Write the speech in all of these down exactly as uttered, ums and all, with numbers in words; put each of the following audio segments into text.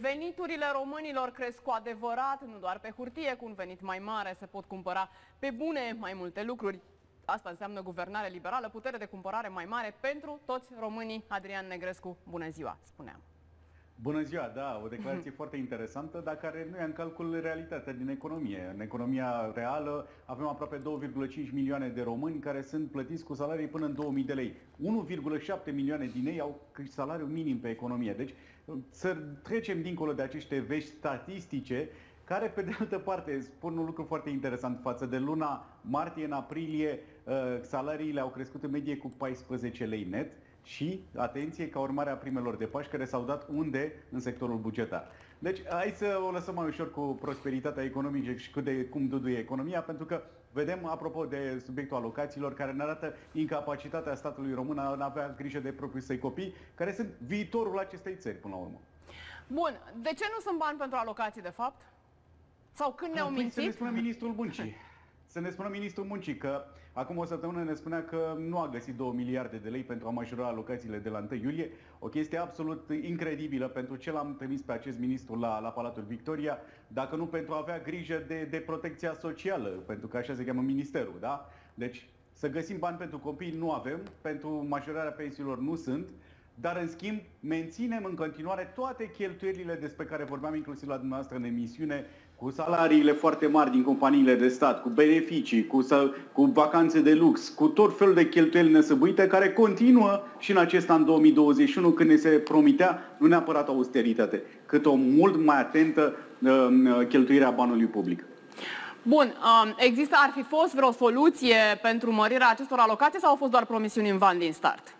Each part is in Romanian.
Veniturile românilor cresc cu adevărat, nu doar pe hârtie, cu un venit mai mare se pot cumpăra pe bune mai multe lucruri. Asta înseamnă guvernare liberală, putere de cumpărare mai mare pentru toți românii. Adrian Negrescu, bună ziua, spuneam. Bună ziua, da, o declarație foarte interesantă, dar care nu ia în calcul realitatea din economie. În economia reală avem aproape două virgulă cinci milioane de români care sunt plătiți cu salarii până în două mii de lei. unu virgulă șapte milioane din ei au salariu minim pe economie. Deci să trecem dincolo de aceste vești statistice, care pe de altă parte spun un lucru foarte interesant. Față de luna martie în aprilie, salariile au crescut în medie cu paisprezece lei net. Și, atenție, ca urmare a primelor de Paști care s-au dat unde? În sectorul bugetar. Deci, hai să o lăsăm mai ușor cu prosperitatea economică și cu de cum duduie economia, pentru că vedem, apropo de subiectul alocațiilor, care ne arată incapacitatea statului român în a avea grijă de proprii săi copii, care sunt viitorul acestei țări, până la urmă. Bun, de ce nu sunt bani pentru alocații, de fapt? Sau când ne-au mințit? Să ne spună ministrul muncii. Să ne spună ministrul muncii că acum o săptămână ne spunea că nu a găsit două miliarde de lei pentru a majora alocațiile de la întâi iulie. O chestie absolut incredibilă pentru ce l-am trimis pe acest ministru la, la Palatul Victoria, dacă nu pentru a avea grijă de, de protecția socială, pentru că așa se cheamă ministerul, da? Deci să găsim bani pentru copii nu avem, pentru majorarea pensiilor nu sunt, dar în schimb menținem în continuare toate cheltuielile despre care vorbeam inclusiv la dumneavoastră în emisiune, cu salariile foarte mari din companiile de stat, cu beneficii, cu, cu vacanțe de lux, cu tot felul de cheltuieli nesăbuite care continuă și în acest an două mii douăzeci și unu, când ne se promitea nu neapărat o austeritate, cât o mult mai atentă uh, cheltuire a banului public. Bun, există, ar fi fost vreo soluție pentru mărirea acestor alocații sau au fost doar promisiuni în van din start?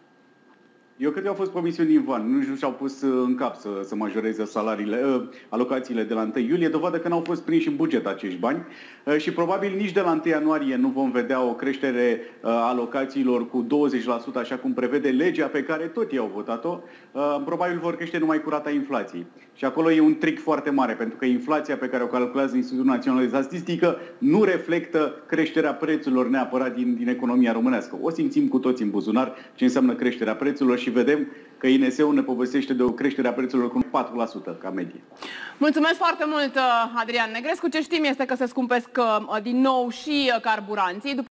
Eu cred că au fost promisiuni în van. Nu și-au pus în cap să, să majoreze salariile, alocațiile de la întâi iulie, dovadă că n-au fost prinși în buget acești bani și probabil nici de la întâi ianuarie nu vom vedea o creștere a alocațiilor cu douăzeci la sută, așa cum prevede legea pe care tot ei au votat-o. Probabil vor crește numai cu rata inflației. Și acolo e un trick foarte mare, pentru că inflația pe care o calculează Institutul Național de Statistică nu reflectă creșterea prețurilor neapărat din, din economia românească. O simțim cu toți în buzunar ce înseamnă creșterea prețurilor și vedem că I N S-ul ne povestește de o creștere a prețurilor cu patru la sută ca medie. Mulțumesc foarte mult, Adrian Negrescu. Ce știm este că se scumpesc din nou și carburanții.